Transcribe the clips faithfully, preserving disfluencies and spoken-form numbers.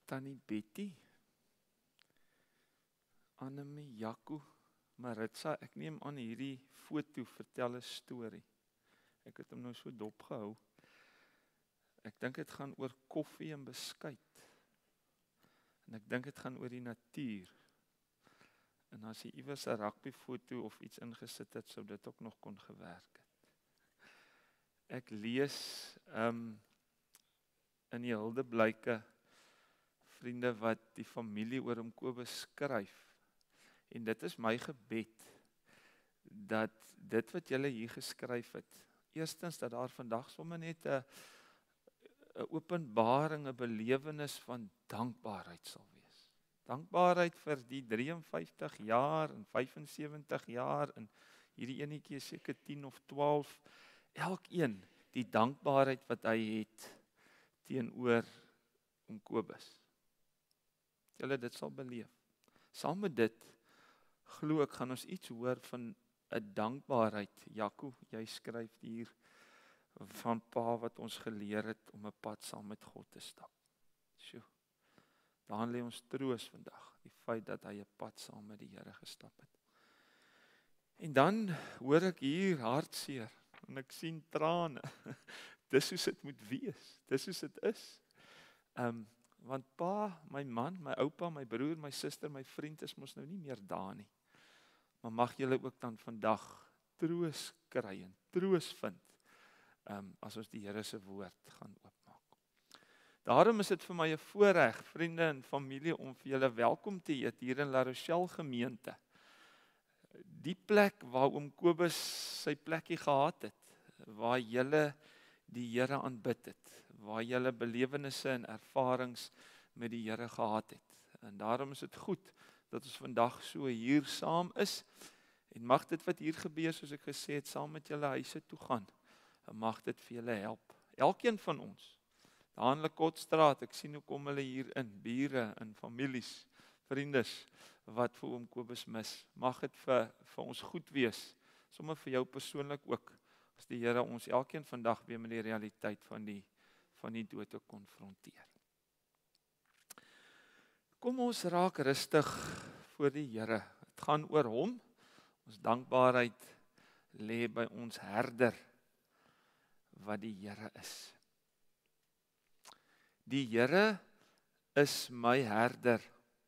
Tannie Betty, Annemie, Jaco, Maritza, ek neem aan hierdie foto vertel 'n storie. Ek het hom nou so dopgehou. Ek dink dit gaan oor koffie en beskuit. En ek dink dit gaan oor die natuur. En as jy iewers 'n rugbyfoto of iets ingesit het, sou dit ook nog kon gewerk het. Ek lees um, in die Hildeblyke vriende wat die familie oor hom Kobus skryf. En dit is my gebed, dat dit wat julle hier geskryf het, eerstens dat daar vandag sommer net 'n 'n openbaring, 'n belewenis van dankbaarheid sal wees. Dankbaarheid vir die drie en vyftig jaar en vyf en sewentig jaar en hierdie enetjie is seker tien of twaalf. Elkeen die dankbaarheid wat hy het teenoor om Kobus. Julle dit sal beleef. Saam met dit glo ek gaan ons iets hoor van 'n dankbaarheid. Jaco, jy skryf hier van pa wat ons geleer het om 'n pad saam met God te stap. Sjoe. Daarin lê ons troos vandag, die feit dat hy 'n pad saam met die Here gestap het. En dan hoor ek hier hartseer en ek sien trane. Dis hoe dit moet wees. Dis hoe dit is. Ehm um, want pa, my man, my oupa, my broer, my suster, my vriend is mos nou nie meer daar nie. Maar mag julle ook dan vandag troos kry en troos vind um, as ons die Here se woord gaan oopmaak. Daarom is dit vir my 'n voorreg, vriende en familie, om vir julle welkom te heet hier in La Rochelle gemeente. Die plek waar oom Kobus sy plekkie gehad het, waar julle die Here aanbid het, waar julle belewennisse en ervarings met die Here gehad het. En daarom is dit goed dat ons vandag so hier saam is, en mag dit wat hier gebeur, soos ek gesê het, saam met julle huise toe gaan, en mag dit vir julle help. Elkeen van ons, daar in Lekotstraat, ek sien hoe kom hulle hier in, bure en families, vriendes, wat vir oom Kobus mis, mag dit vir, vir ons goed wees, sommer vir jou persoonlik ook, as die Here ons elkeen vandag weer met die realiteit van die, van die dood te konfronteer. Kom ons raak rustig voor die Here. Het gaan oor hom. Ons dankbaarheid lê by ons herder, wat die Here is. Die Here is my herder.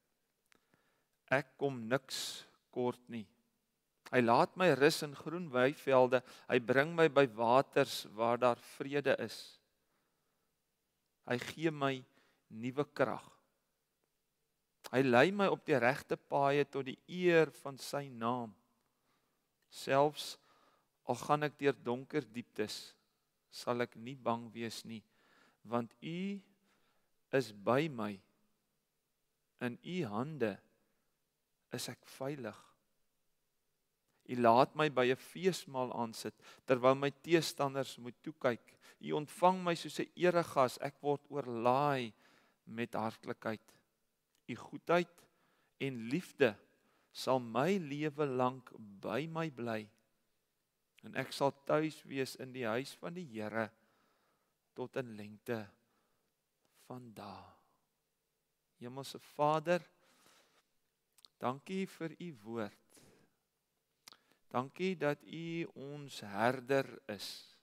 Ek kom niks kort nie. Hy laat my rus in groen weivelde. Hy bring my by waters waar daar vrede is. Hy gee my nuwe krag. Hy lei my op die regte paaie tot die eer van sy naam. Selfs al gaan ek deur donker dieptes, sal ek nie bang wees nie, want U is by my. In U hande is ek veilig. U laat my by 'n feesmaal aansit, terwyl my teestanders moet toekyk. U ontvang my soos 'n eregas, ek word oorlaai met hartlikheid. U goedheid en liefde sal my lewe lank by my bly, en ek sal tuis wees in die huis van die Here tot in lengte van dae. Hemelse Vader, dankie vir U woord. Dankie dat U ons herder is.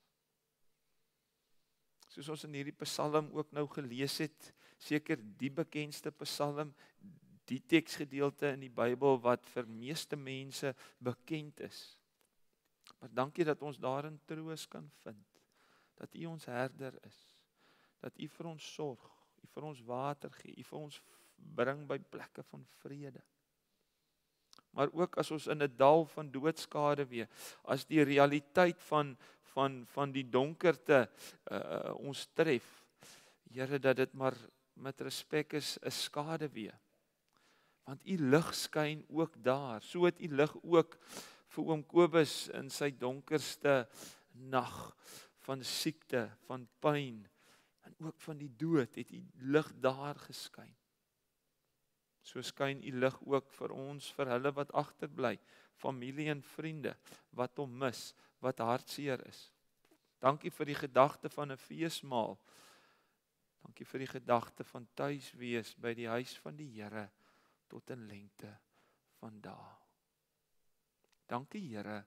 Soos ons in hierdie psalm ook nou gelees het, seker die bekendste psalm, die teksgedeelte in die Bybel wat vir meeste mense bekend is. Maar dankie dat ons daarin troos kan vind, dat U ons herder is, dat U vir ons sorg, U vir ons water gee, U vir ons bring by plekke van vrede. Maar ook as ons in 'n dal van doodskade weer, as die realiteit van, van, van die donkerte uh, ons tref, Here, dat dit maar met respek is 'n skade weer. Want U lig skyn ook daar, so het U lig ook vir oom Kobus in sy donkerste nag van siekte, van pyn, en ook van die dood, het U lig daar geskyn. So skyn U lig ook vir ons, vir hulle wat agterbly, familie en vriende, wat hom mis, wat hartseer is. Dankie vir die gedagte van 'n feesmaal. Dankie vir die gedagte van tuis wees by die huis van die Here tot in lengte van dae. Dankie Here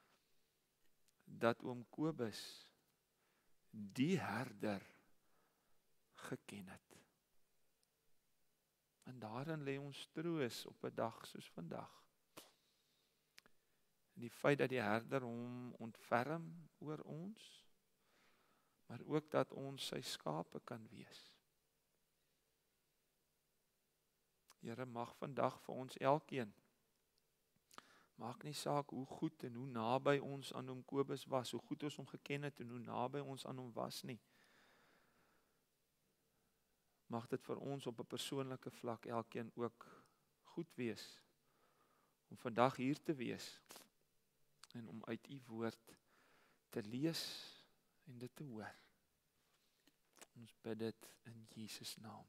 dat oom Kobus die herder geken het. En daarin lê ons troos op 'n dag soos vandag. En die feit dat die herder hom ontferm oor ons, maar ook dat ons sy skape kan wees. Here, mag vandag vir ons elkeen, maak nie saak hoe goed en hoe naby ons aan hom Kobus was, hoe goed ons hom geken het en hoe naby ons aan hom was nie. Mag dit vir ons op 'n persoonlike vlak elkeen ook goed wees, om vandag hier te wees, en om uit u woord te lees en dit te hoor. Ons bid dit in Jesus naam.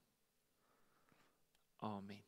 Amen.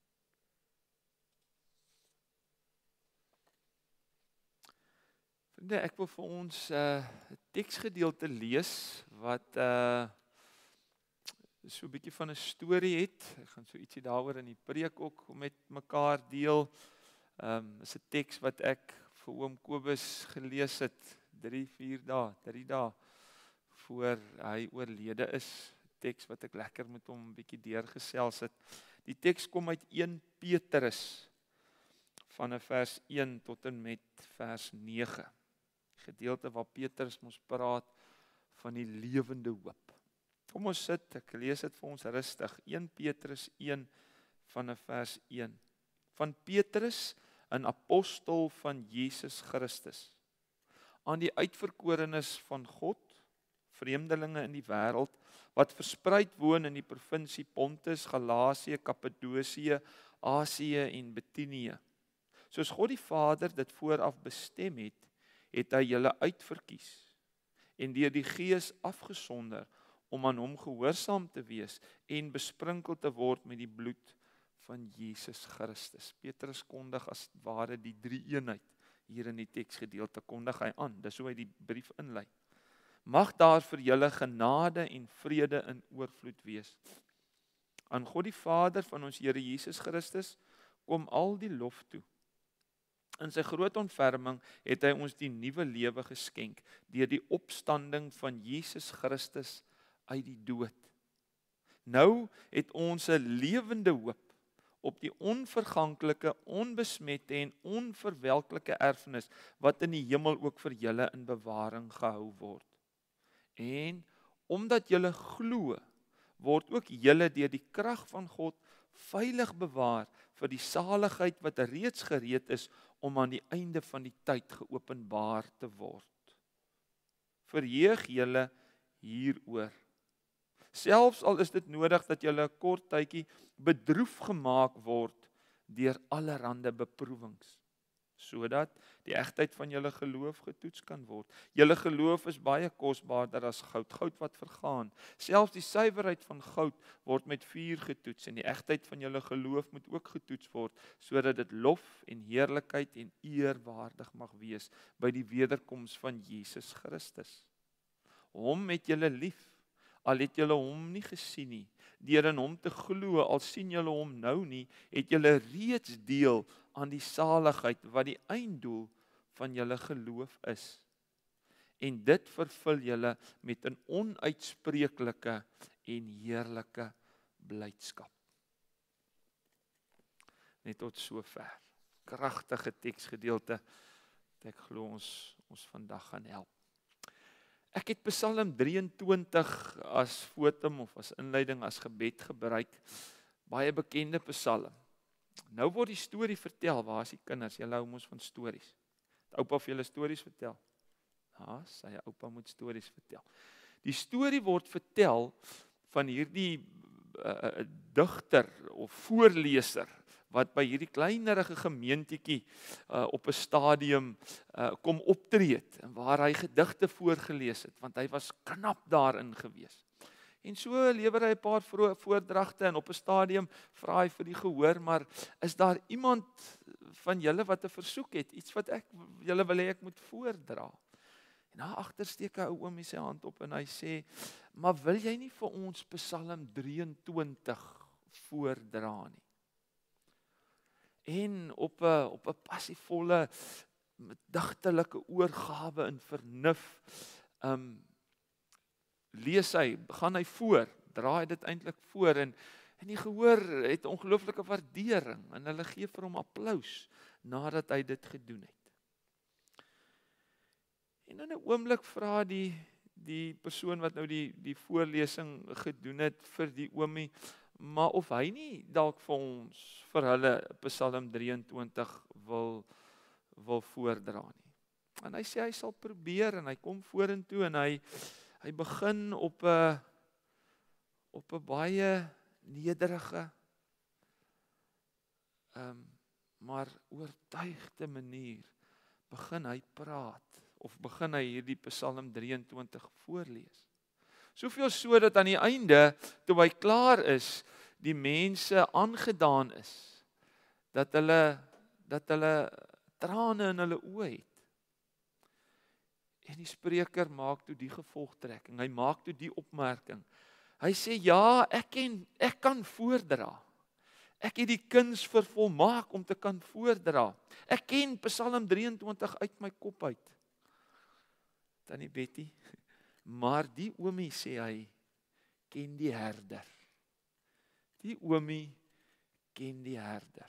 Vriende, ek wil vir ons 'n uh, teksgedeelte lees wat uh, so 'n bietjie van 'n storie het. Ek gaan so ietsie daaroor in die preek ook met mekaar deel. Ehm um, is 'n teks wat ek vir oom Kobus gelees het drie, vier dae, drie dae voor hy oorlede is. Teks wat ek lekker met hom 'n bietjie deurgesels het. Die teks kom uit Eerste Petrus van 'n vers een tot en met vers nege. Gedeelte waar Petrus mos praat van die lewende hoop. Kom ons sit, ek lees dit vir ons rustig. Eerste Petrus een van 'n vers een. Van Petrus, 'n apostel van Jesus Christus, aan die uitverkorenes van God, vreemdelinge in die wêreld, wat verspreid woon in die provinsie Pontus, Galasië, Kappadosie, Asië en Bitinië. Soos God die Vader dit vooraf bestem het, het hy julle uitverkies en deur die Gees afgesonder om aan hom gehoorsaam te wees en besprinkel te word met die bloed van Jesus Christus. Petrus kondig as ware die drie eenheid hier in die teksgedeelte kondig hy aan. Dis hoe hy die brief inlei. Mag daar vir julle genade en vrede in oorvloed wees. Aan God die Vader van ons Here Jesus Christus kom al die lof toe. In sy groot ontferming het hy ons die nuwe lewe geskenk deur die opstanding van Jesus Christus uit die dood. Nou het ons 'n lewende hoop op die onverganklike, onbesmette en onverwelklike erfenis wat in die hemel ook vir julle in bewaring gehou word. En omdat julle glo, word ook julle deur die krag van God veilig bewaar vir die saligheid wat reeds gereed is om aan die einde van die tyd geopenbaar te word. Verheug julle hieroor. Selfs al is dit nodig dat julle 'n kort tydjie bedroef gemaak word deur allerlei beproewings, sodat die egtheid van julle geloof getoets kan word. Julle geloof is baie kosbaarder as goud, goud wat vergaan. Selfs die suiwerheid van goud word met vuur getoets en die egtheid van julle geloof moet ook getoets word, sodat dit lof en heerlikheid en eer waardig mag wees by die wederkoms van Jesus Christus. Hom het julle lief, al het julle hom nie gesien nie. Deur in hom te glo, al sien julle hom nou nie, het julle reeds deel aan die saligheid wat die einddoel van julle geloof is. En dit vervul julle met 'n onuitspreeklike en heerlike blydskap. Net tot sover. Kragtige teksgedeelte wat ek glo ons ons vandag gaan help. Ek het Psalm drieëntwintig as fotum of as inleiding as gebed gebruik. Baie bekende Psalm. Nou word die storie vertel, waar is die kinders? Julle hou mos van stories. Het oupa vir julle stories vertel? Ja, sy oupa moet stories vertel. Die storie word vertel van hierdie uh, digter of voorleser wat by hierdie kleinerige gemeentetjie uh, op 'n stadium uh, kom optree het en waar hy gedigte voorgelees het, want hy was knap daarin gewees. En so lewer hy 'n paar voordragte en op 'n stadium vra hy vir die gehoor, maar is daar iemand van julle wat 'n versoek het, iets wat ek julle wil hê ek moet voordra? En daar agter steek 'n ou oomie sy hand op en hy sê, maar wil jy nie vir ons Psalm drieëntwintig voordra nie? En op 'n op 'n passievolle, digtelike oorgawe in vernuf, um, lees hy, gaan hy voor, dra hy dit eintlik voor, en, en die gehoor het ongelooflike waardering, en hulle gee vir hom applaus, nadat hy dit gedoen het. En in 'n oomblik vra die, die persoon wat nou die, die voorlesing gedoen het vir die oomie, maar of hy nie dalk vir ons, vir hulle Psalm drieëntwintig wil, wil voordra nie. En hy sê hy sal probeer, en hy kom vorentoe, en hy, hy begin op 'n op 'n baie nederige, um, maar oortuigde manier, begin hy praat, of begin hy hierdie Psalm drieëntwintig voorlees. Soveel so dat aan die einde, toe hy klaar is, die mense aangedaan is, dat hulle, dat hulle trane in hulle oë het. En die spreker maak toe die gevolgtrekking, hy maak toe die opmerking. Hy sê, ja, ek, ken, ek kan voordra. Ek het die kuns vervolmaak om te kan voordra. Ek ken Psalm drieëntwintig uit my kop uit. Tannie Betty, maar die oomie, sê hy, ken die herder. Die oomie ken die herder.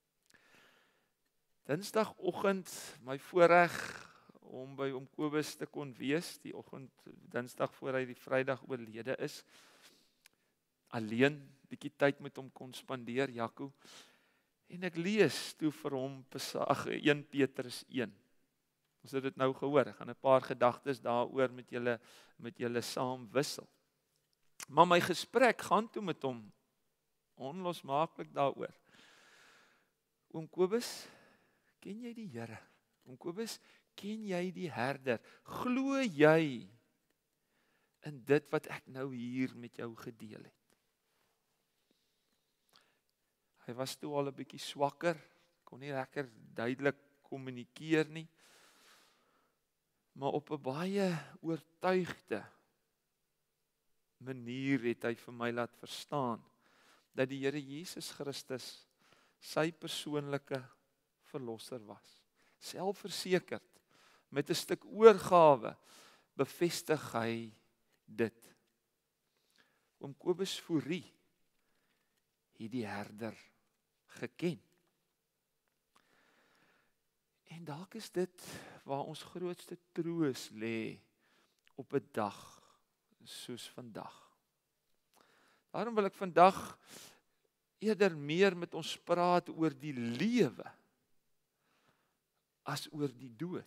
Dinsdagoggend, my voorreg om by oom Kobus te kon wees, die oggend, Dinsdag voor hy die Vrydag oorlede is, alleen, bietjie tyd met hom kon spandeer, Jaco, en ek lees toe vir hom Eerste Petrus een. Ons het dit nou gehoor, ek gaan 'n paar gedagtes daaroor met julle met julle saam wissel. Maar my gesprek gaan toe met hom onlosmaaklik daaroor. Oom Kobus, ken jy die Here? Oom Kobus, ken jy die herder? Glo jy in dit wat ek nou hier met jou gedeel het? Hy was toe al 'n bietjie swakker, kon nie lekker duidelik kommunikeer nie, maar op 'n baie oortuigde manier het hy vir my laat verstaan dat die Here Jesus Christus sy persoonlike verlosser was. Selfversekerd, met 'n stuk oorgawe, bevestig hy dit. Oom Kobus Fourie het die herder geken. En dalk is dit waar ons grootste troos lê op 'n dag soos vandag. Daarom wil ek vandag eerder meer met ons praat oor die lewe as oor die dood.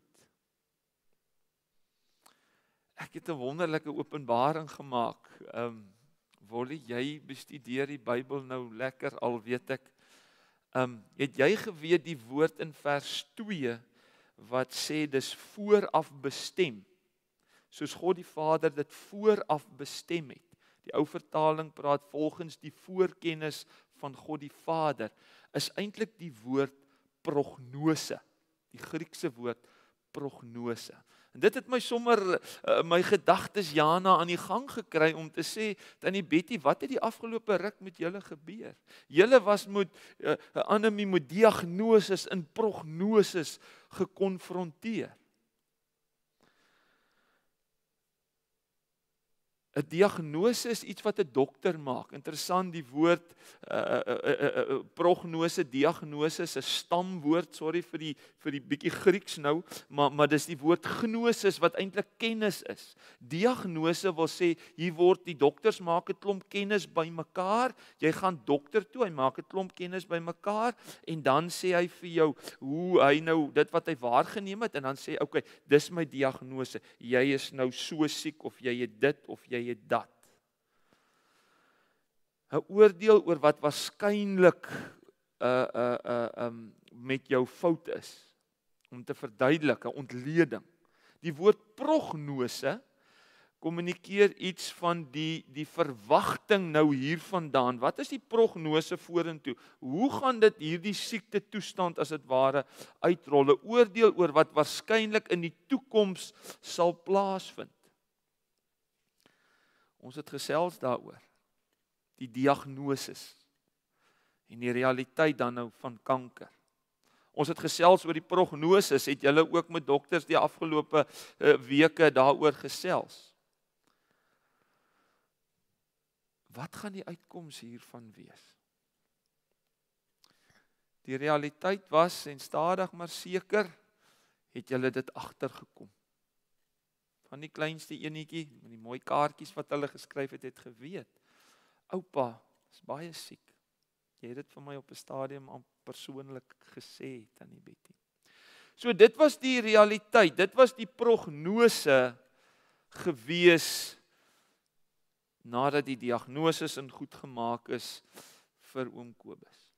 Ek het 'n wonderlike openbaring gemaak. Um, Wollie, jy bestudeer die Bybel nou lekker, al weet ek. Um, het jy geweet die woord in vers twee wat sê dis vooraf bestem, soos God die Vader dit vooraf bestem het. Die ou vertaling praat volgens die voorkennis van God die Vader, is eintlik die woord prognose, die Griekse woord prognose. En dit het my sommer uh, my gedagtes Jana aan die gang gekry om te sê, Tannie Betty, wat het die afgelope ruk met julle gebeur? Julle was met 'n uh, anemie met diagnoses en prognoses gekonfronteer. 'n Diagnose is iets wat 'n dokter maak. Interessant, die woord uh, uh, uh, uh, prognose, diagnose is 'n stamwoord, sorry vir die vir die bietjie Grieks nou, maar maar dis die woord gnosis wat eintlik kennis is. Diagnose wil sê hier word die dokters maak 'n klomp kennis bymekaar. Jy gaan dokter toe, hy maak 'n klomp kennis bymekaar en dan sê hy vir jou hoe hy nou dit wat hy waargeneem het en dan sê okay, dis my diagnose. Jy is nou so siek of jy het dit of jy het dat. 'n Oordeel oor wat waarskynlik uh uh uh um met jou fout is, om te verduidelik, 'n ontleding. Die woord prognose kommunikeer iets van die die verwagting nou hiervandaan. Wat is die prognose vorentoe? Hoe gaan dit hierdie siekte toestand as dit ware uitrol? 'n Oordeel oor wat waarskynlik in die toekoms sal plaasvind. Ons het gesels daaroor. Die diagnoses en die realiteit dan nou van kanker. Ons het gesels oor die prognoses, het julle ook met dokters die afgelope uh, weke daaroor gesels. Wat gaan die uitkoms hiervan wees? Die realiteit was, en stadig maar seker, het julle dit agtergekom. Van die kleinste enetjie, met die mooi kaartjies wat hulle geskryf het, het geweet. Oupa is baie siek. Jy het dit vir my op 'n stadium aan persoonlik gesê, Tannie Betty. So dit was die realiteit, dit was die prognose gewees nadat die diagnoses in goed gemaak is vir oom Kobus.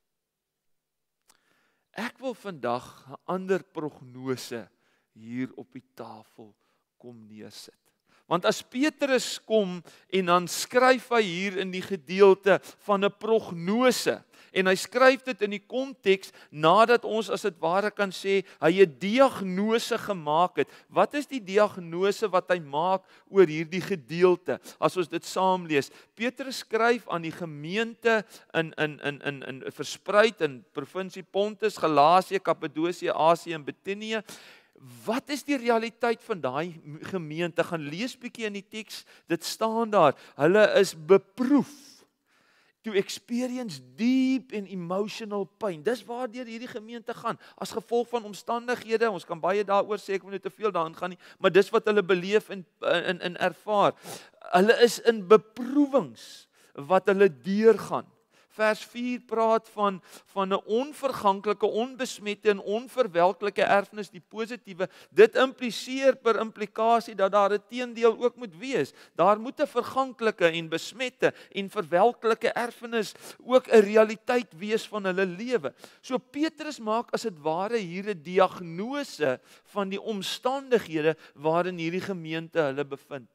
Ek wil vandag 'n ander prognose hier op die tafel kom neersit. Want as Petrus kom en dan skryf hy hier in die gedeelte van 'n prognose, en hy skryf dit in die konteks nadat ons as dit ware kan sê hy 'n diagnose gemaak het. Wat is die diagnose wat hy maak oor hierdie gedeelte? As ons dit saam lees. Petrus skryf aan die gemeente in in in in in verspreid in provinsie Pontus, Galasië, Kappadosie, Asië en Bitinië. Wat is die realiteit van daai gemeente? Gaan lees bietjie in die teks, dit staan daar. Hulle is beproef. To experience deep and emotional pain. Dis waardeur hierdie gemeente gaan, as gevolg van omstandighede. Ons kan baie daaroor sê, ek wil nie te veel daarin gaan nie, maar dis wat hulle beleef en in, in ervaar. Hulle is in beproewings wat hulle deurgaan. Vers vier praat van van 'n onverganklike, onbesmette en onverwelklike erfenis, die positiewe. Dit impliseer per implikasie dat daar 'n teendeel ook moet wees. Daar moet 'n verganklike en besmette en verwelklike erfenis ook 'n realiteit wees van hulle lewe. So Petrus maak as dit ware hier 'n diagnose van die omstandighede waarin hierdie gemeente hulle bevind.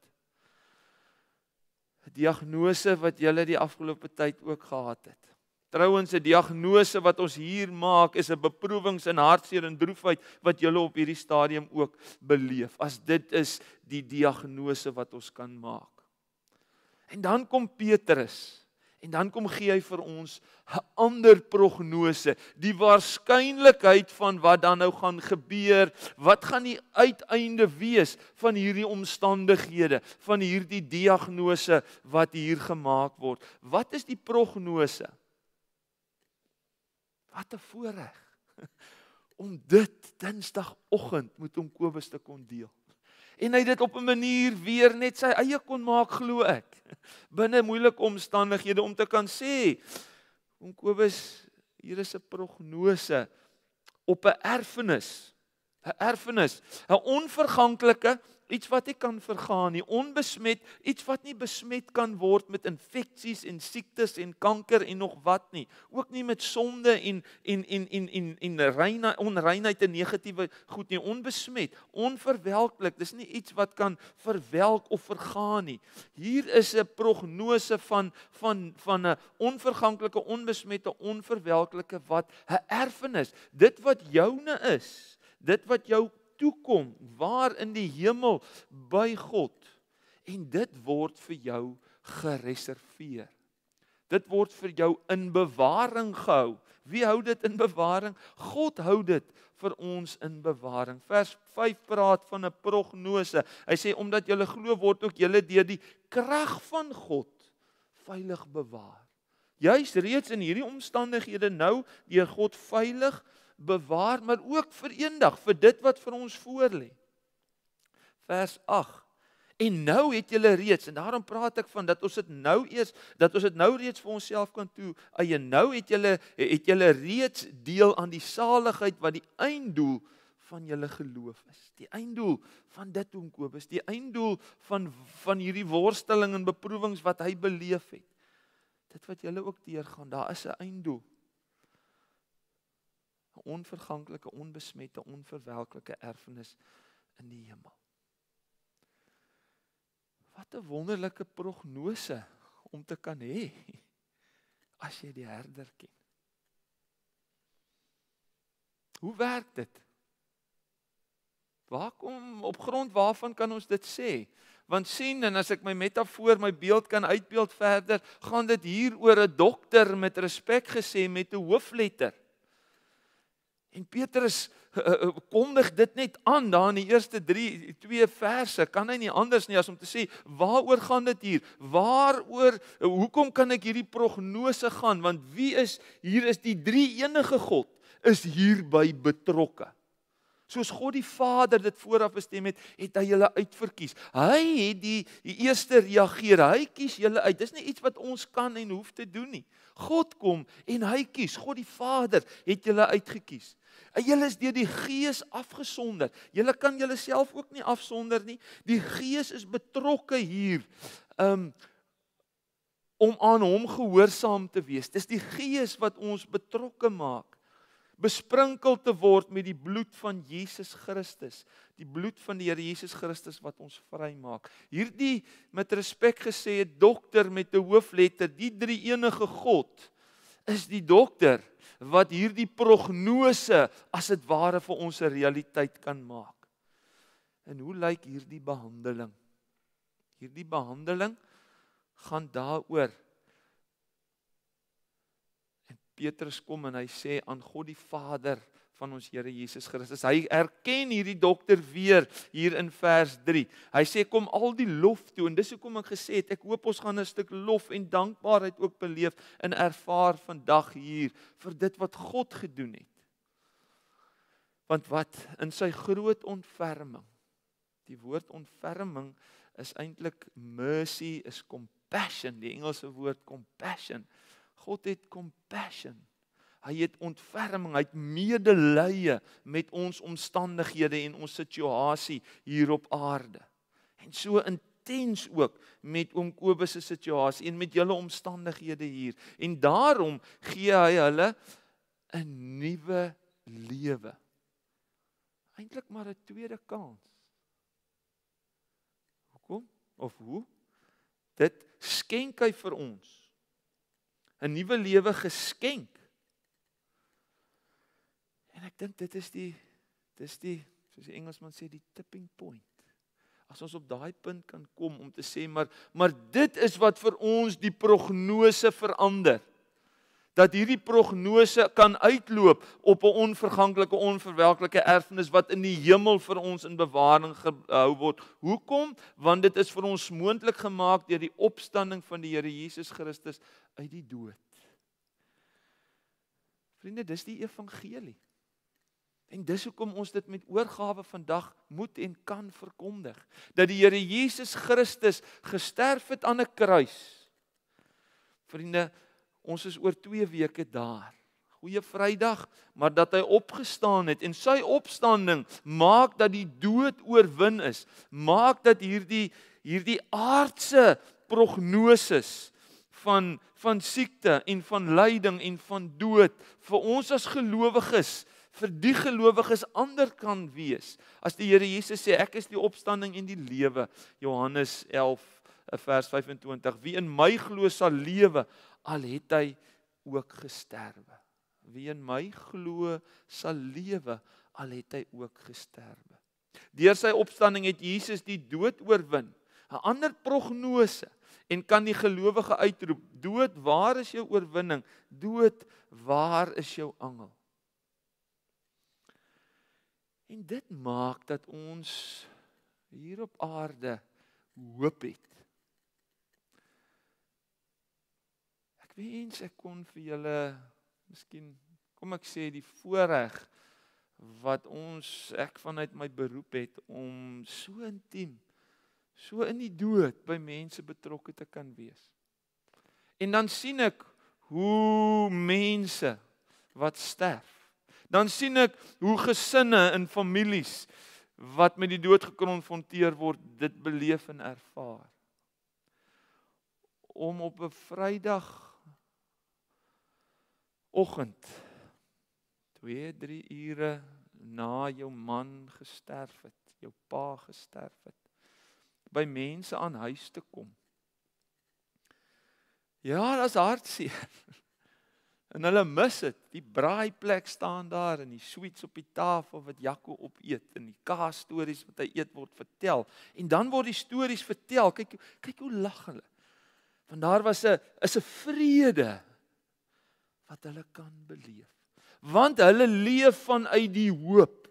Diagnose wat julle die afgelope tyd ook gehad het. Trouwens, 'n diagnose wat ons hier maak is 'n beproewings en hartseer en droefheid wat julle op hierdie stadium ook beleef. As dit is die diagnose wat ons kan maak. En dan kom Petrus en dan kom gee hy vir ons 'n ander prognose, die waarskynlikheid van wat dan nou gaan gebeur, wat gaan die uiteinde wees van hierdie omstandighede, van hierdie diagnose wat hier gemaak word. Wat is die prognose? Wat 'n voorreg om dit Dinsdagoggend met oom Kobus te kon deel. En hy dit op 'n manier weer net sy eie kon maak, glo ek. Binne moeilike omstandighede om te kan sê, oom Kobus, hier is 'n prognose op 'n erfenis. 'n Erfenis, 'n onverganklike, iets wat nie kan vergaan nie, onbesmet, iets wat nie besmet kan word met infeksies en siektes en kanker en nog wat nie. Ook nie met sonde en en en en en, en reine, onreinheid en negatiewe goed nie, onbesmet, onverwelklik. Dis nie iets wat kan verwelk of vergaan nie. Hier is 'n prognose van van van 'n onverganklike, onbesmette, onverwelklike wat 'n erfenis. Dit wat joune is, dit wat jou toekom, waar in die hemel by God. En dit word vir jou gereserveer. Dit word vir jou in bewaring gehou. Wie hou dit in bewaring? God hou dit vir ons in bewaring. Vers vyf praat van 'n prognose. Hy sê, omdat julle glo word ook julle deur die krag van God veilig bewaar. Juis reeds in hierdie omstandighede nou deur God veilig bewaar, maar ook vir eendag, vir dit wat vir ons voorlê. Vers agt. En nou het julle reeds, en daarom praat ek van dat ons dit nou eers, dat ons dit nou reeds vir onsself kan toe eie. Nou het julle het julle reeds deel aan die saligheid wat die einddoel van julle geloof is. Die einddoel van dit, oom Kobus, die einddoel van van hierdie worsteling en beproewings wat hy beleef het. Dit wat julle ook deurgaan, daar is 'n einddoel. 'n Onverganklike, onbesmette, onverwelklike erfenis in die hemel. Wat 'n wonderlike prognose om te kan hê as jy die herder ken. Hoe werk dit? Waar kom, op grond waarvan kan ons dit sê? Want sien, en as ek my metafoor, my beeld kan uitbeeld verder, gaan dit hier oor 'n dokter met respek gesê met 'n hoofletter. En Petrus uh, kondig dit net aan daar in die eerste drie, twee verse, kan hy nie anders nie as om te sê, waaroor gaan dit hier? Waaroor, hoekom kan ek hierdie prognose gaan? Want wie is, hier is die drie enige God, is hierby betrokke. Soos God die Vader dit vooraf bestem het, het hy julle uitverkies. Hy het die, die eerste reageer, hy kies julle uit. Dis nie iets wat ons kan en hoef te doen nie. God kom en hy kies, God die Vader het julle uitgekies. En julle is deur die Gees afgesonder. Julle kan julle self ook nie afsonder nie. Die Gees is betrokke hier um, om aan hom gehoorsaam te wees. Dis die Gees wat ons betrokke maak. Besprinkel te word met die bloed van Jesus Christus, die bloed van die Here Jesus Christus wat ons vrymaak. Hierdie, met respek gesê, dokter met 'n hoofletter, die drie enige God, is die dokter wat hierdie prognose as dit ware vir ons 'n realiteit kan maak. En hoe lyk hierdie behandeling? Hierdie behandeling gaan daaroor. Petrus kom en hy sê aan God die Vader van ons Here Jesus Christus. Hy erken hierdie dokter weer hier in vers drie. Hy sê kom al die lof toe en dis hoekom ek gesê het, ek hoop ons gaan 'n stuk lof en dankbaarheid ook beleef en ervaar vandag hier vir dit wat God gedoen het. Want wat in sy groot ontferming, die woord ontferming is eintlik mercy, is compassion, die Engelse woord compassion. God het compassion. Hy het ontferming, hy het medelee met ons omstandighede en ons situasie hier op aarde. En so intens ook met oom Kobus se situasie en met julle omstandighede hier. En daarom gee hy hulle 'n nuwe lewe. Eintlik maar 'n tweede kans. Hoekom? Of hoe? Dit skenk hy vir ons. 'n nuwe lewe geskenk. En ek dink dit is die, dis die, soos die Engelsman sê, die tipping point. As ons op daai punt kan kom om te sê, maar, maar dit is wat vir ons die prognose verander. Dat hierdie prognose kan uitloop op 'n onverganklike, onverwelklike erfenis wat in die hemel vir ons in bewaring gehou word. Hoekom? Want dit is vir ons moontlik gemaak deur die opstanding van die Here Jesus Christus uit die dood. Vriende, dis die evangelie. En dis hoekom ons dit met oorgawe vandag moet en kan verkondig. Dat die Here Jesus Christus gesterf het aan 'n kruis. Vriende, ons is oor twee weke daar. Goeie Vrydag, maar dat hy opgestaan het. En sy opstanding maak dat die dood oorwin is. Maak dat hierdie, hierdie aardse prognoses van, van siekte en van lyding en van dood vir ons as gelowiges, vir die gelowiges ander kan wees. As die Here Jesus sê, ek is die opstanding en die lewe. Johannes elf vers vyf-en-twintig. Wie in my glo sal lewe, al het hy ook gesterwe. Wie in my glo sal lewe, al het hy ook gesterwe. Deur sy opstanding het Jesus die dood oorwin. 'n Ander prognose en kan die gelowige uitroep, dood, waar is jou oorwinning? Dood, waar is jou angel? En dit maak dat ons hier op aarde hoop het. Ek wens ek kon vir julle, miskien, kom ek sê die voorreg wat ons, ek vanuit my beroep het, om so intiem, so in die dood by mense betrokke te kan wees. En dan sien ek hoe mense wat sterf. Dan sien ek hoe gesinne en families wat met die dood gekonfronteer word, dit beleef en ervaar. Om op 'n Vrydag oggend, twee, drie ure na jou man gesterf het, jou pa gesterf het, by mense aan huis te kom. Ja, dis hartseer. En hulle mis dit. Die braaiplek staan daar en die sweets op die tafel wat Jaco opeet en die kaasstories wat hy eet word vertel. En dan word die stories vertel. Kyk, kyk hoe lag hulle. Want daar was 'n is 'n vrede wat hulle kan beleef. Want hulle leef vanuit die hoop.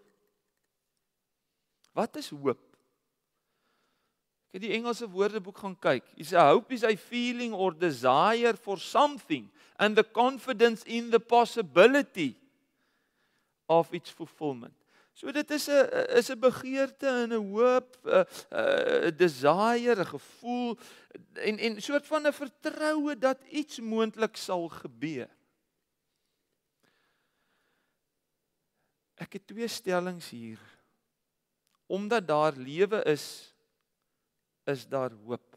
Wat is hoop? Ek het die Engelse woordeboek gaan kyk. Is a hope is a feeling or desire for something and the confidence in the possibility of its fulfillment. So dit is 'n is 'n begeerte en 'n hoop, 'n 'n desire, 'n gevoel en en soort van 'n vertroue dat iets moontlik sal gebeur. Ek het twee stellings hier. Omdat daar lewe is, is daar hoop.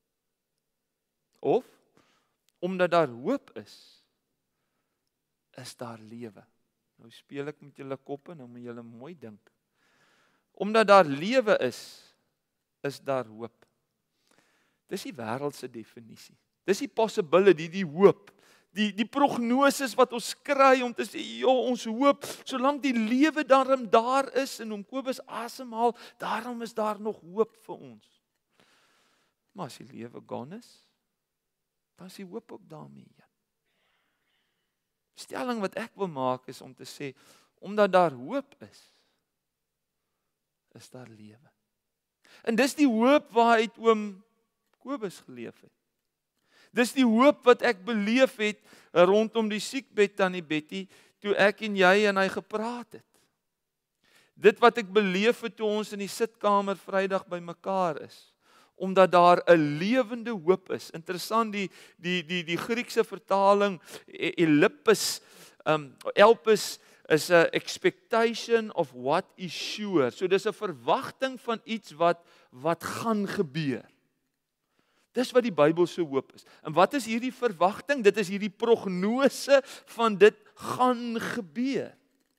Of omdat daar hoop is, is daar lewe. Nou speel ek met julle koppe, nou moet julle mooi dink. Omdat daar lewe is, is daar hoop. Dis die wêreldse definisie. Dis die possibility, die hoop, die die prognoses wat ons kry om te sê, ja, ons hoop, solank die lewe daarom daar is en om Kobus asemhaal, daarom is daar nog hoop vir ons. Maar as die lewe gone is, dan is die hoop ook daarmee heen. Stelling wat ek wil maak is om te sê, omdat daar hoop is, is daar lewe. En dis die hoop waaruit oom Kobus geleef het. Dis die hoop wat ek beleef het rondom die siekbed tannie Betty, toe ek en jy en hy gepraat het. Dit wat ek beleef het toe ons in die sitkamer Vrydag by mekaar is, omdat daar 'n lewende hoop is. Interessant, die die die die Griekse vertaling Elpis, um, Elpis is 'n expectation of what is sure. So dis 'n verwagting van iets wat wat gaan gebeur. Dis wat die Bybel se hoop is. En wat is hierdie verwagting? Dit is hierdie prognose van dit gaan gebeur.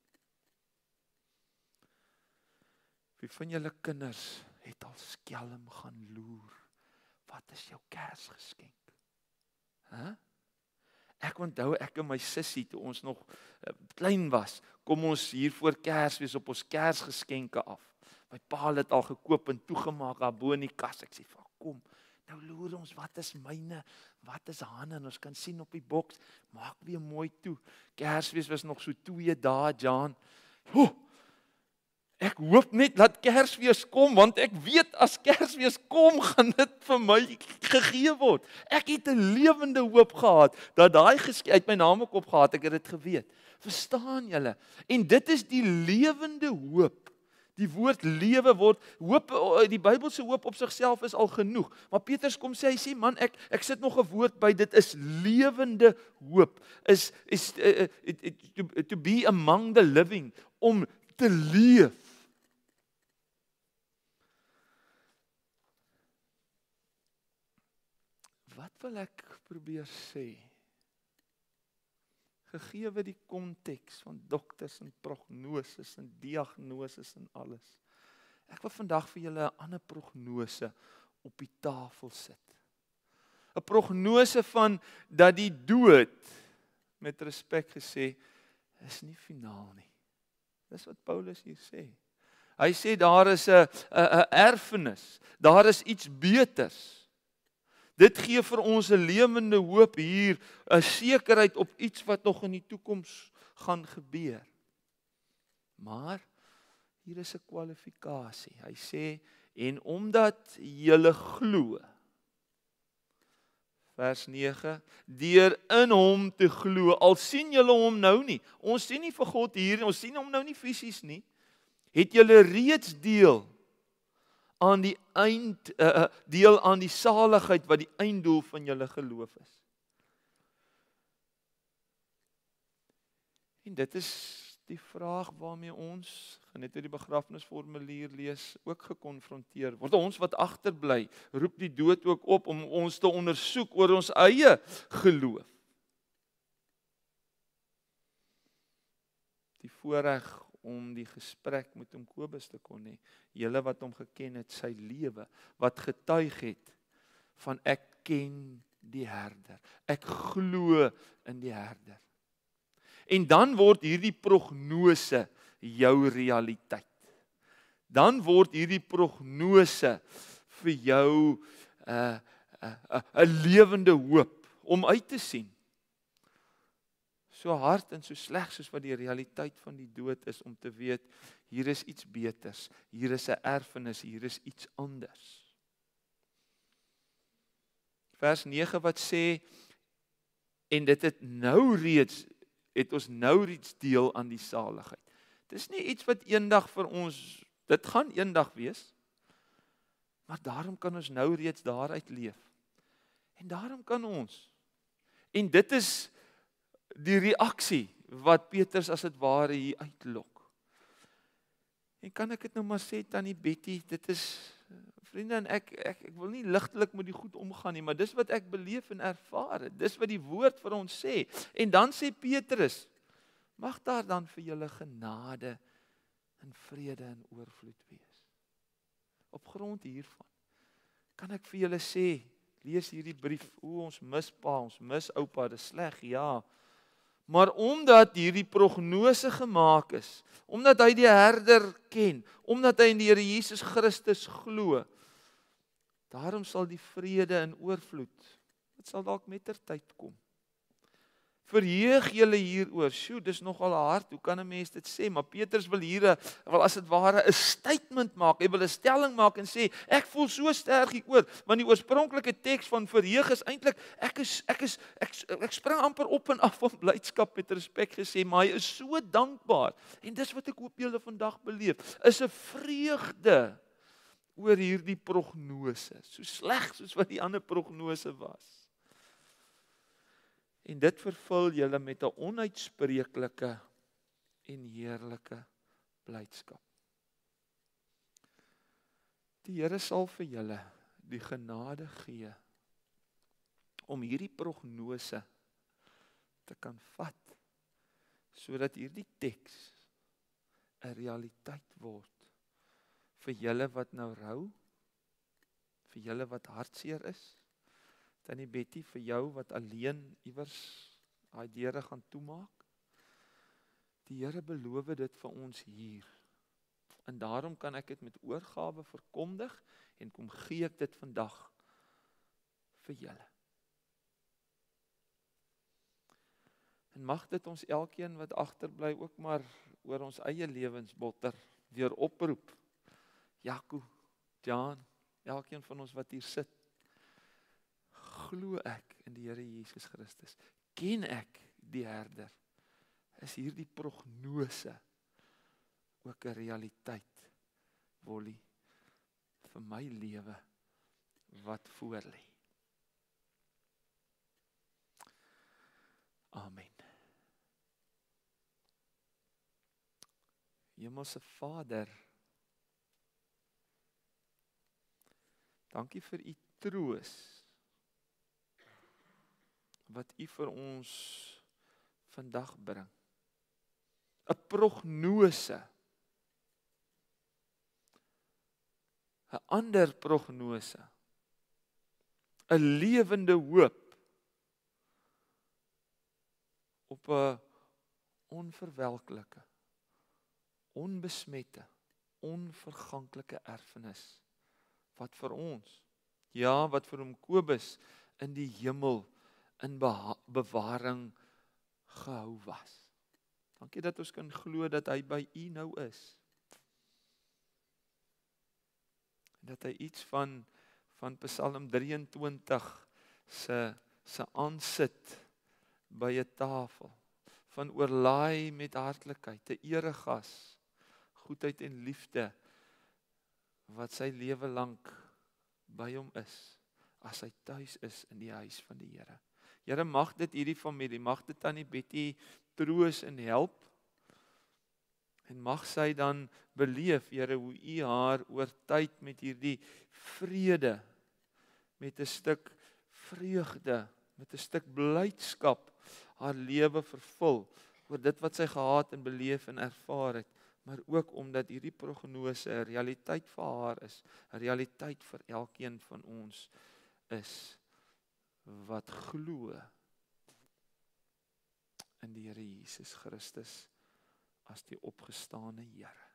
Wie van julle kinders het al skelm gaan loer? Wat is jou Kersgeskenk? Hæ? Ek onthou ek en my sussie toe ons nog uh, klein was, kom ons hier voor Kersfees op ons Kersgeskenke af. My pa het al gekoop en toegemaak daar bo in die kas. Ek sê, "Kom, nou loer ons, wat is myne? Wat is Hanne? En ons kan sien op die boks, maak weer mooi toe." Kersfees was nog so twee dae, Jan. Ho! Ek hoop net dat Kersfees kom, want ek weet as Kersfees kom, gaan dit vir my gegee word. Ek het 'n lewende hoop gehad, dat daai geskenk uit my naam ook opgehad, ek het dit geweet. Verstaan julle? En dit is die lewende hoop. Die woord lewe word, hoop, die Bybelse hoop op sigself is al genoeg. Maar Petrus kom sê, hy sê, man, ek, ek sit nog 'n woord by, dit is lewende hoop. Is, is uh, it, it, to, to be among the living, om te leef. Wat wil ek probeer sê? Gegeewe die konteks van dokters en prognoses en diagnoses en alles. Ek wil vandag vir julle 'n ander prognose op die tafel sit. 'n Prognose van dat die dood, met respek gesê, is nie finaal nie. Dis wat Paulus hier sê. Hy sê daar is 'n 'n erfenis, daar is iets beters. Dit gee vir ons 'n lewende hoop hier, 'n sekerheid op iets wat nog in die toekoms gaan gebeur. Maar hier is 'n kwalifikasie. Hy sê, en omdat julle glo, vers nege, deur in hom te glo, al sien julle hom nou nie. Ons sien nie vir God hier, ons sien hom nou nie fisies nie. Het julle reeds deel aan die eind, uh, deel aan die saligheid wat die einddoel van julle geloof is. En dit is die vraag waarmee ons, net uit die begrafnisformulier lees, ook gekonfronteer word. Ons wat agterbly, roep die dood ook op om ons te ondersoek oor ons eie geloof. Die voorreg om die gesprek met hom Kobus te kon hê. Julle wat hom geken het, sy lewe, wat getuig het van ek ken die herder. Ek glo in die herder. En dan word hierdie prognose jou realiteit. Dan word hierdie prognose vir jou 'n uh, 'n uh, 'n uh, lewende hoop om uit te sien. So hard en so sleg soos wat die realiteit van die dood is, om te weet, hier is iets beters, hier is 'n erfenis, hier is iets anders. Vers nege wat sê, en dit het nou reeds, het ons nou reeds deel aan die saligheid. Dit is nie iets wat eendag vir ons, dit gaan eendag wees, maar daarom kan ons nou reeds daaruit leef. En daarom kan ons, en dit is die reaksie wat Petrus as dit ware hier uitlok. En kan ek dit nou maar sê, Tannie Betty, dit is, vriende, en ek, ek, ek wil nie ligtelik met die goed omgaan nie, maar dis wat ek beleef en ervaar het, dis wat die woord vir ons sê. En dan sê Petrus, mag daar dan vir julle genade en vrede en oorvloed wees. Op grond hiervan kan ek vir julle sê, lees hierdie brief, o ons mis pa, ons mis oupa, dis sleg, ja. Maar omdat hierdie prognose gemaak is, omdat hy die herder ken, omdat hy in die Here Jesus Christus glo, daarom sal die vrede en oorvloed, dit sal dalk mettertyd kom. Verheug julle hieroor. Sjoe, dis nogal hard. Hoe kan 'n mens dit sê? Maar Petrus wil hier, wel as dit ware 'n statement maak. Hy wil 'n stelling maak en sê, ek voel so sterk hieroor, want die oorspronklike teks van verheug is eintlik ek is ek is ek, ek spring amper op en af van blydskap, met respek gesê, maar hy is so dankbaar. En dis wat ek hoop julle vandag beleef, is 'n vreugde oor hierdie prognose. So sleg soos wat die ander prognose was. En dit vervul julle met 'n onuitspreeklike en heerlike blydskap. Die Here sal vir julle die genade gee om hierdie prognose te kan vat, sodat hierdie teks 'n realiteit word vir julle wat nou rou, vir julle wat hartseer is, Tannie Betty, vir jou wat alleen iewers daai deure gaan toemaak. Die Here beloof dit vir ons hier. En daarom kan ek dit met oorgawe verkondig en kom gee ek dit vandag vir julle. En mag dit ons elkeen wat agterbly ook maar oor ons eie lewensbotter weer oproep. Jaco, Jan, elkeen van ons wat hier sit. Glo ek in die Here Jesus Christus? Ken ek die herder? Is hierdie prognose ook 'n realiteit, Wollie, vir my lewe wat voor lê? Amen. Hemelse Vader, dankie vir u troos wat u vir ons vandag bring. 'n Prognose. 'n Ander prognose. 'n Lewende hoop op 'n onverwelklike, onbesmette, onverganklike erfenis wat vir ons, ja, wat vir hom Kobus in die hemel in bewaring gehou was. Dankie dat ons kan glo dat hy by u nou is. Dat hy iets van van Psalm drieëntwintig se se aansit by 'n tafel, van oorlaai met hartlikheid, 'n eregas, goedheid en liefde wat sy lewe lank by hom is, as hy tuis is in die huis van die Here. Here, mag dit hierdie familie, mag dit Tannie Betty troos en help, en mag sy dan beleef, Here, hoe u haar oor tyd met hierdie vrede, met 'n stuk vreugde, met 'n stuk blydskap, haar lewe vervul, oor dit wat sy gehad en beleef en ervaar het, maar ook omdat hierdie prognose 'n realiteit vir haar is, 'n realiteit vir elkeen van ons is, wat glo in die Here Jesus Christus as die opgestane Here.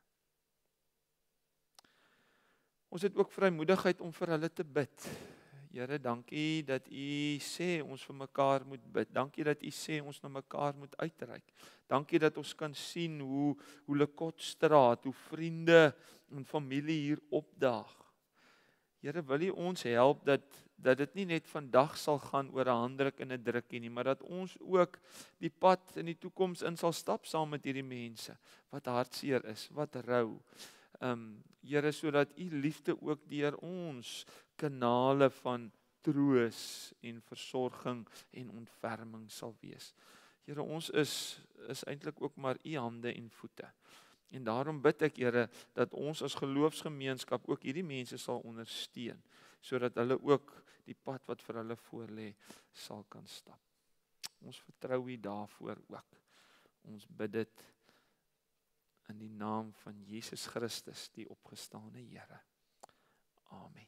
Ons het ook vrymoedigheid om vir hulle te bid. Here, dankie dat U sê ons vir mekaar moet bid. Dankie dat U sê ons na mekaar moet uitreik. Dankie dat ons kan sien hoe hoe Lekotstraat, hoe vriende en familie hier opdaag. Here, wil U ons help dat dat dit nie net vandag sal gaan oor 'n handdruk en 'n drukkie nie, maar dat ons ook die pad in die toekoms in sal stap saam met hierdie mense wat hartseer is, wat rou. Um, Here, sodat U liefde ook deur ons kanale van troos en versorging en ontferming sal wees. Here, ons is is eintlik ook maar U hande en voete. En daarom bid ek, Here, dat ons as geloofsgemeenskap ook hierdie mense sal ondersteun, sodat hulle ook die pad wat vir hulle voorlê sal kan stap. Ons vertrou U daarvoor ook. Ons bid dit in die naam van Jesus Christus, die opgestane Here. Amen.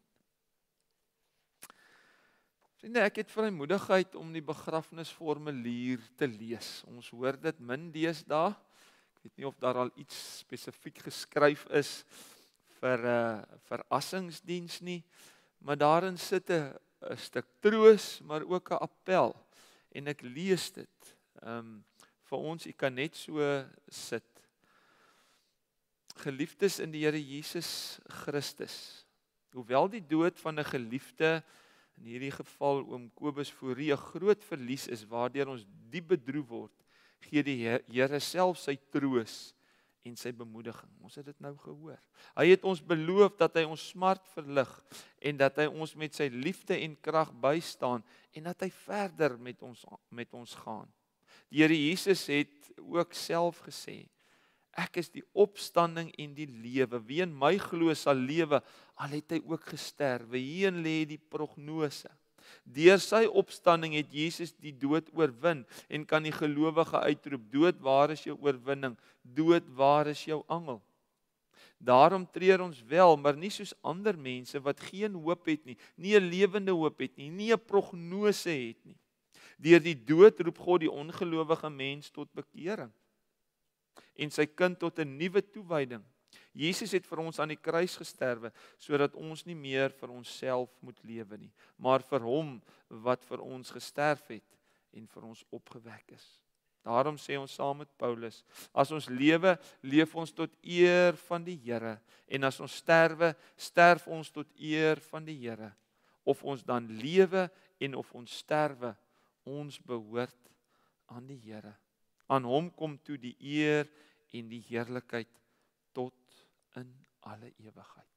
Vriende, ek het vrymoedigheid om die begrafnisformulier te lees. Ons hoor dit min deesdae. Ek weet nie of daar al iets spesifiek geskryf is vir 'n uh, verrassingsdiens nie, maar daarin sit 'n 'n stuk troos, maar ook 'n appel. En ek lees dit. Um, vir ons, u kan net so sit. Geliefdes in die Here Jesus Christus, hoewel die dood van 'n geliefde, in hierdie geval oom Kobus Fourie, 'n groot verlies is waardeur ons diep bedroef word, gee die Here self sy troos en sy bemoediging. Ons het dit nou gehoor. Hy het ons beloof dat hy ons smart verlig en dat hy ons met sy liefde en krag bystaan en dat hy verder met ons met ons gaan. Die Here Jesus het ook self gesê: ek is die opstanding en die lewe. Wie in my glo sal lewe, al het hy ook gesterwe. Hierin lê die prognose. Deur sy opstanding het Jesus die dood oorwin en kan die gelowige uitroep: dood, waar is jou oorwinning? Dood, waar is jou angel? Daarom treur ons wel, maar nie soos ander mense wat geen hoop het nie, nie 'n lewende hoop het nie, nie 'n prognose het nie. Deur die dood roep God die ongelowige mens tot bekering en sy kind tot 'n nuwe toewyding. Jesus het vir ons aan die kruis gesterwe, sodat ons nie meer vir onsself moet lewe nie, maar vir hom wat vir ons gesterf het en vir ons opgewek is. Daarom sê ons saam met Paulus: as ons lewe, leef ons tot eer van die Here, en as ons sterwe, sterf ons tot eer van die Here. Of ons dan lewe en of ons sterwe, ons behoort aan die Here. Aan hom kom toe die eer en die heerlikheid tot in alle ewigheid.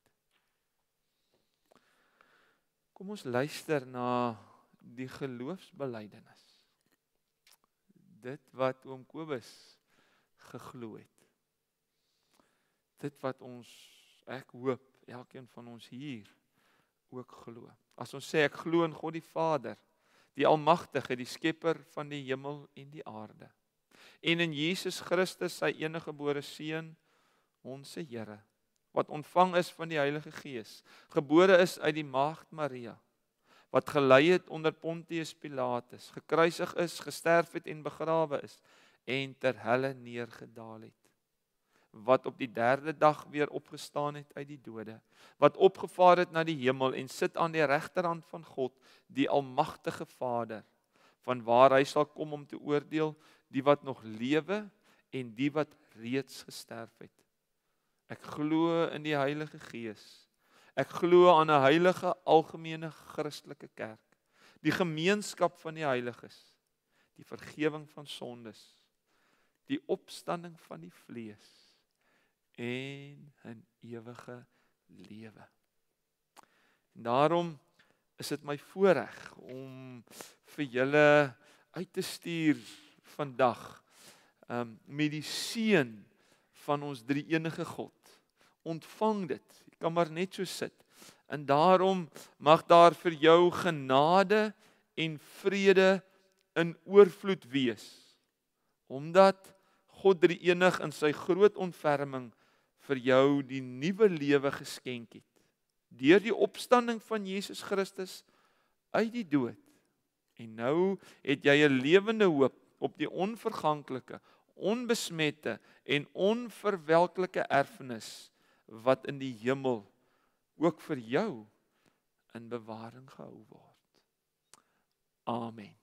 Kom ons luister na die geloofsbelydenis. Dit wat oom Kobus geglo het. Dit wat ons, ek hoop, elkeen van ons hier ook glo. As ons sê, ek glo in God die Vader, die Almagtige, die Skepper van die hemel en die aarde, en in Jesus Christus, sy enige gebore Seun, ons se Here, wat ontvang is van die Heilige Gees, gebore is uit die maagd Maria, wat gelei het onder Pontius Pilatus, gekruisig is, gesterf het en begrawe is, en ter helle neergedaal het, wat op die derde dag weer opgestaan het uit die dode, wat opgevaar het na die hemel en sit aan die regterhand van God, die Almagtige Vader, van waar hy sal kom om te oordeel die wat nog lewe en die wat reeds gesterf het. Ek glo in die Heilige Gees. Ek glo aan 'n heilige algemene Christelike kerk, die gemeenskap van die heiliges, die vergifnis van sondes, die opstanding van die vlees en 'n ewige lewe. En daarom is dit my voorreg om vir julle uit te stuur vandag um, met die seën van ons drie-enige God. Ontvang dit. Jy kan maar net so sit. En daarom mag daar vir jou genade en vrede in oorvloed wees. Omdat God drie-enig in sy groot ontferming vir jou die nuwe lewe geskenk het. Deur die opstanding van Jesus Christus uit die dood. En nou het jy 'n lewende hoop op die onverganklike, onbesmette en onverwelklike erfenis wat in die hemel ook vir jou in bewaring gehou word. Amen.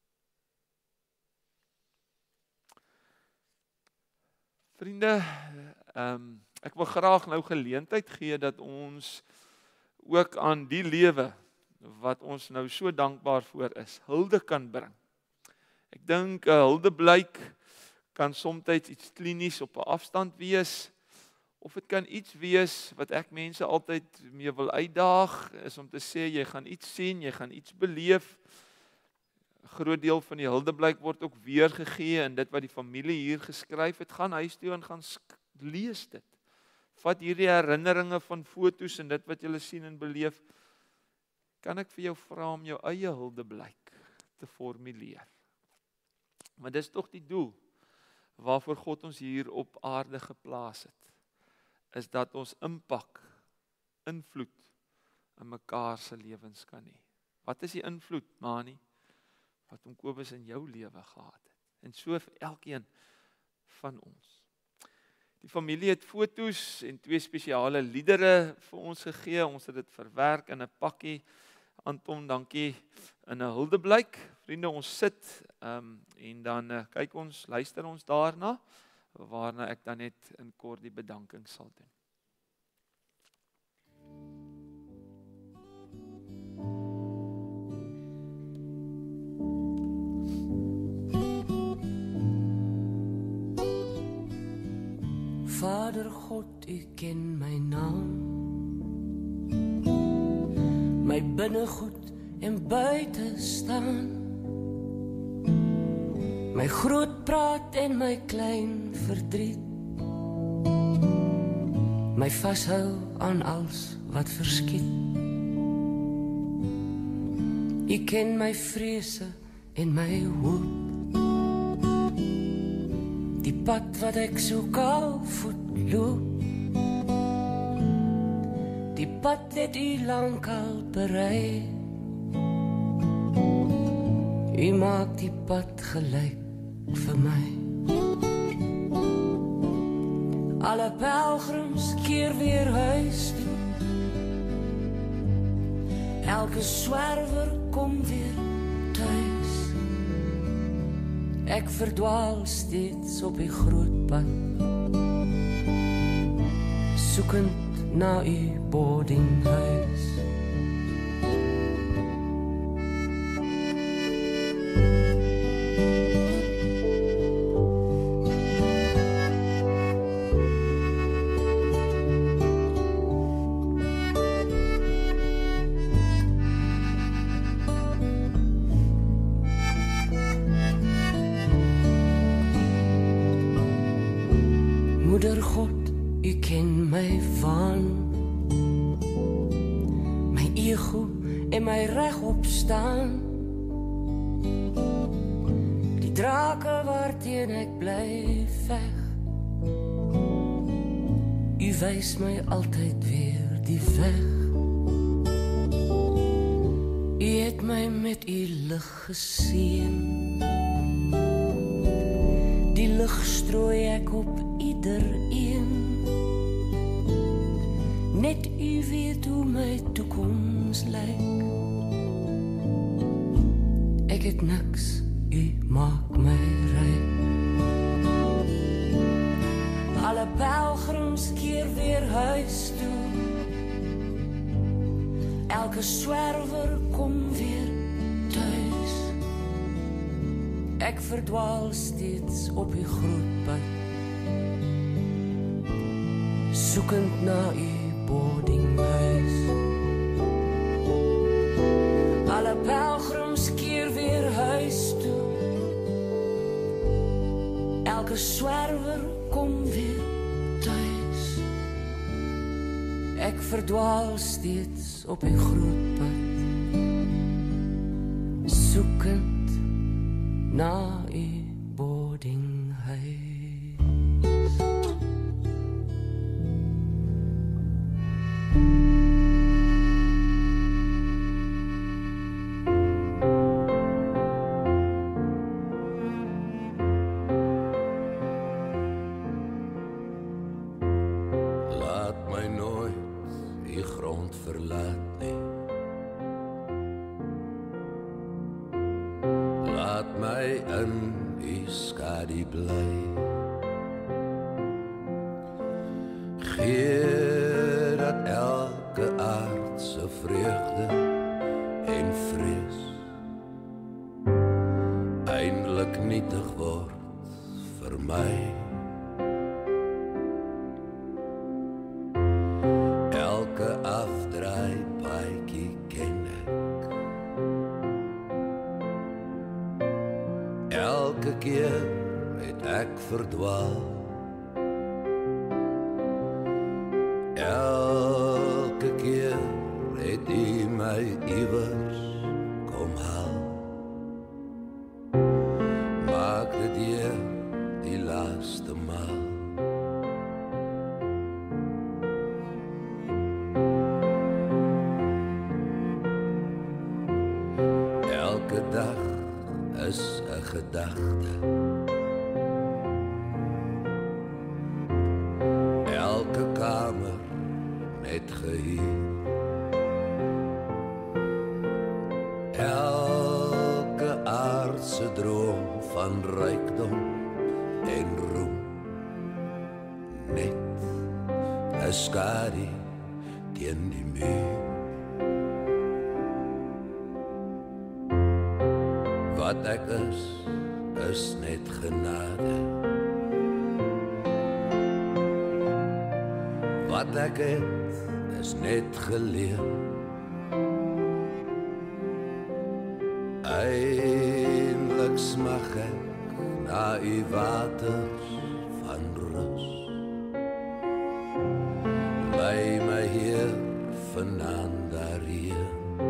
Vriende, um, ek wil graag nou geleentheid gee dat ons ook aan die lewe wat ons nou so dankbaar voor is, hulde kan bring. Ek dink 'n huldeblyk kan soms iets klinies op 'n afstand wees, of dit kan iets wees wat ek mense altyd mee wil uitdaag, is om te sê, jy gaan iets sien, jy gaan iets beleef. 'n Groot deel van die huldeblyk word ook weergegee in dit wat die familie hier geskryf het. Gaan huis toe en gaan lees dit. Vat hierdie herinneringe van foto's en dit wat jy sien en beleef. Kan ek vir jou vra om jou eie huldeblyk te formuleer? Maar dis tog die doel waarvoor God ons hier op aarde geplaas het. Is dat ons impak, invloed in mekaar se lewens kan hê. Wat is die invloed, Mani, wat om Kobus in jou lewe gehad het? En so vir elkeen van ons. Die familie het foto's en twee spesiale liedere vir ons gegee. Ons het dit verwerk in 'n pakkie. Anton, dankie, in 'n huldeblyk. Vriende, ons sit um, en dan uh, kyk ons, luister ons daarna, waarna ek dan net in kort die bedanking sal doen. Vader God, U ken my naam, my binnegoed en buite staan, my groot praat en my klein verdriet, my vashou aan alles wat verskiet. U ken my vrese en my hoop, die pad wat ek so kaalvoet loop, die pad het U lank al berei. U maak die pad gelyk vir my. Alle pelgrims keer weer huis toe, elke swerwer kom weer thuis. Ek verdwaal steeds op die groot pad, soekend na U boardinghuis. Moeder God, U ken my van, my ego en my regop staan, die drake waarteen ek bly veg. U wys my altyd weer die weg. U het my met U lig geseën, die lig strooi ek op iedereen. Net U weet hoe my toekoms lyk. Ek het niks, U maak my ryk. Alle pelgrims keer weer huis toe, elke swerwer kom weer thuis. Ek verdwaal steeds op die groot pad, soekend na U boardinghuis. Alle pelgrims keer weer huis toe, elke swerwer kom weer thuis. Ek verdwaal steeds op die groot pad, soekend na U boardinghuis. die grond verlaat nie. Laat my in die skadu bly. Gee dat elke aardse vreugde en vrees eindelik nietig word vir my. Elke afdraai paadjie ken ek. Elke keer het ek verdwaal. Elke keer het U my iewers kom haal. Maak dit hier die laaste maal. Elke dag is 'n gedagte. Elke kamer met gehuur. Elke aardse droom van rykdom en roem. Net 'n skadu teen die muur. Wat ek is, is net genade. Wat ek het, is net geleer. Eindelijk smag ek na U waters van rus. Lei my Heer vanaand daarheen.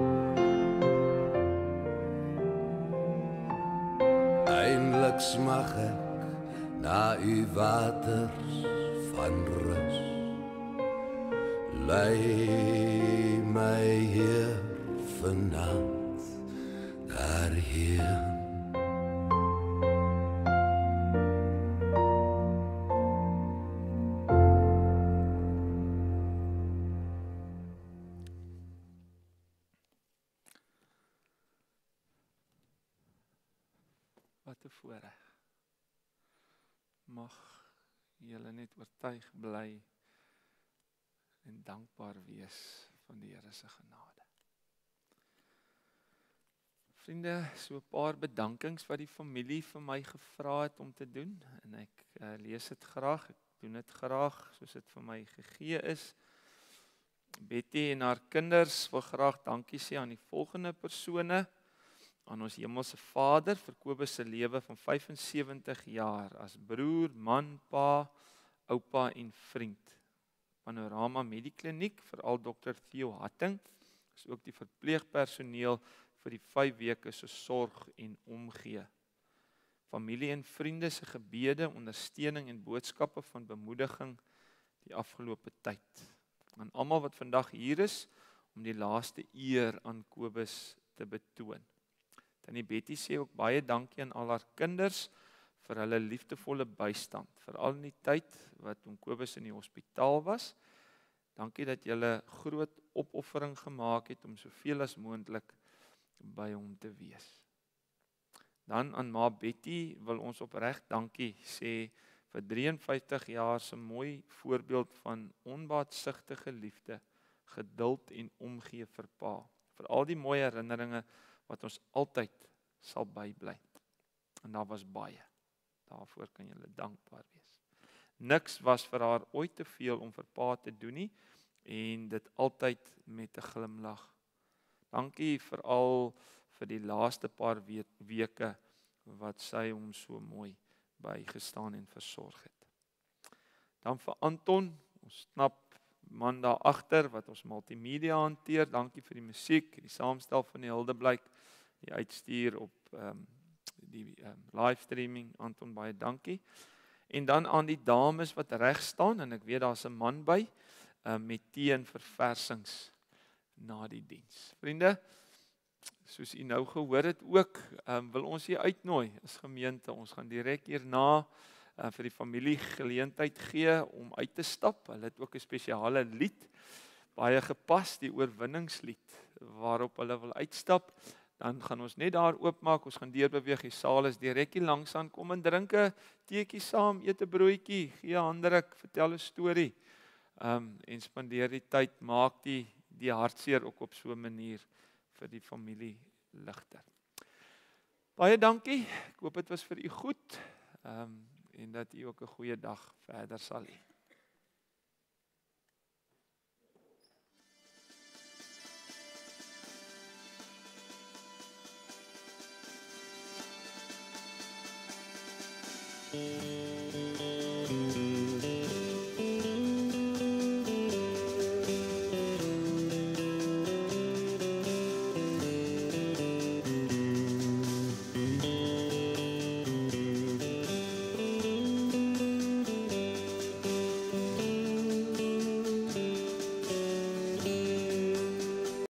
Eindelijk smag ek na U waters van rus. Lei my Heer vanaand daarheen. Wat 'n voorreg. Mag julle net oortuig bly en dankbaar wees van die Here se genade. Vriende, so 'n paar bedankings wat die familie vir my gevra het om te doen en ek uh, lees dit graag, ek doen dit graag soos dit vir my gegee is. Betty en haar kinders wil graag dankie sê aan die volgende persone. Aan ons hemelse Vader vir Kobus se lewe van vyf en sewentig jaar as broer, man, pa, oupa en vriend. Panorama Medikliniek, veral dokter Theo Hatting, is ook die verpleegpersoneel vir die vyf weke se sorg en omgee. Familie en vriende se gebede, ondersteuning en boodskappe van bemoediging die afgelope tyd. Aan almal wat vandag hier is om die laaste eer aan Kobus te betoon. Tannie Betty sê ook baie dankie aan al haar kinders vir hulle liefdevolle bystand, veral in die tyd wat oom Kobus in die hospitaal was. Dankie dat julle groot opoffering gemaak het om soveel as moontlik by hom te wees. Dan aan ma Betty wil ons opreg dankie sê vir drie en vyftig jaar se mooi voorbeeld van onbaatsigtige liefde, geduld en omgee vir pa. Vir al die mooi herinneringe wat ons altyd sal bybly. En daar was baie. Daarvoor kan julle dankbaar wees. Niks was vir haar ooit te veel om vir pa te doen nie, en dit altyd met 'n glimlag. Dankie veral vir die laaste paar weke wat sy hom so mooi bygestaan en versorg het. Dan vir Anton, ons knap man daar agter wat ons multimedia hanteer. Dankie vir die musiek, die saamstel van die Hildeblyk, die uitstuur op um, die um, livestreaming. Anton, baie dankie. En dan aan die dames wat reg staan, en ek weet daar's 'n man by, um, met tee en verversings na die diens. Vriende, soos u nou gehoor het ook, um, wil ons u uitnooi as gemeente. Ons gaan direk hierna uh, vir die familie geleentheid gee om uit te stap. Hulle het ook 'n spesiale lied baie gepas, die oorwinningslied waarop hulle wil uitstap. Dan gaan ons net daar oopmaak, ons gaan deurbeweeg, die saal is direk hier langs aan, kom en drink 'n teetjie saam, eet 'n broodjie, gee 'n handdruk, vertel 'n storie. Um, en spandeer die tyd, maak die, die hartseer ook op so 'n manier vir die familie ligter. Baie dankie, ek hoop dit was vir u goed, um, en dat u ook 'n goeie dag verder sal hê. Thank you.